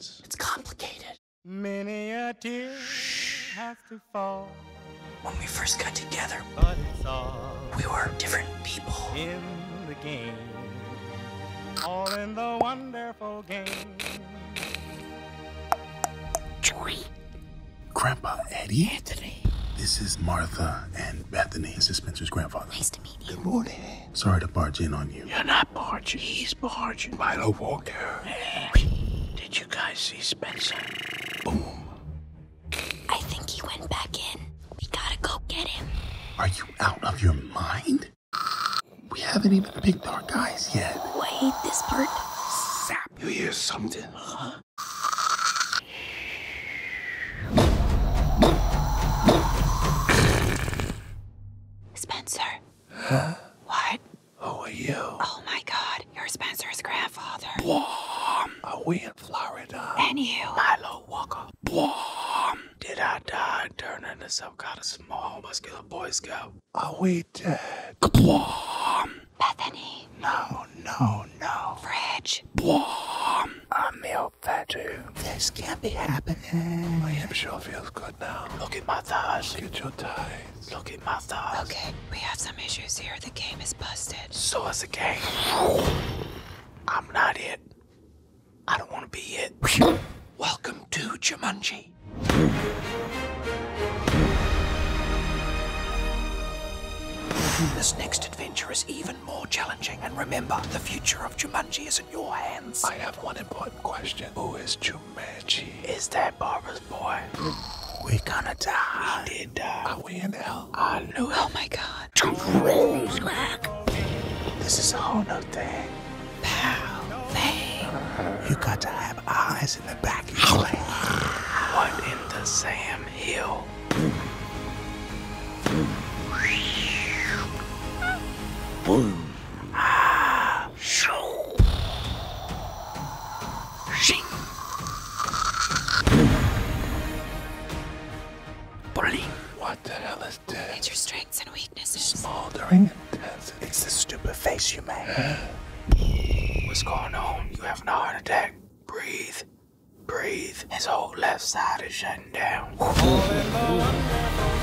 means. It's complicated. Many a tear has to fall. When we first got together, But it's all we were different people. in the game. All in the wonderful game. Joy. Grandpa Eddie? Anthony. This is Martha and Bethany. This is Spencer's grandfather. Nice to meet you. Good morning. Sorry to barge in on you. You're not barging. He's barging. Milo Walker. Did you guys see Spencer? Boom. I think he went back in. We gotta go get him. Are you out of your mind? We haven't even picked our guys yet. Oh, I hate this part. Zap. You hear something? Spencer. Huh? What? Who are you? Oh my god, you're Spencer's grandfather. Are we in Florida? And you. Milo Walker. Did I die turning into some kind of small muscular Boy Scout? Are we dead? Bethany. No. Fridge. I'm Mel Fatu. This can't be happening. My hip sure feels good now. Look at my thighs. Get your ties. Look at my thighs. Okay, we have some issues here. The game is busted. So is the game. I'm not it. I don't want to be it. Welcome to Jumanji. This next adventure is even more challenging, and remember, the future of Jumanji is in your hands. I have one important question. Who is Jumanji? Is that Barbara's boy? We gonna die. We did die. Are we in hell? I knew it. Oh my god. This is a whole new thing. Pow. Bang. You got to have eyes in the back of your head. What in the Sam Hill? What the hell is this? It's your strengths and weaknesses. Smoldering intensity. It's the stupid face you made. What's going on? You having a heart attack? Breathe. Breathe. His whole left side is shutting down. All in the wonderful